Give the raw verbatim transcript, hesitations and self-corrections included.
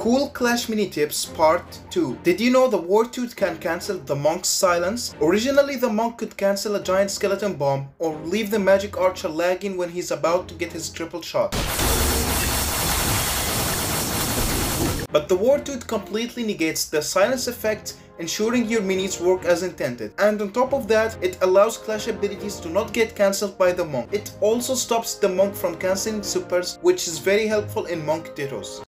Cool Clash Mini Tips Part two. Did you know the War Toot can cancel the Monk's silence? Originally, the Monk could cancel a giant skeleton bomb or leave the magic archer lagging when he's about to get his triple shot. But the War Toot completely negates the silence effect, ensuring your minis work as intended. And on top of that, it allows Clash abilities to not get cancelled by the Monk. It also stops the Monk from cancelling supers, which is very helpful in Monk Dittos.